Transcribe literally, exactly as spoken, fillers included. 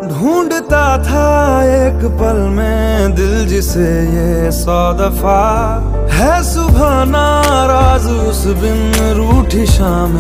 ढूंढता था एक पल में दिल जिसे ये सौ दफा है सुबह नाराज उस बिन रूठी शाम।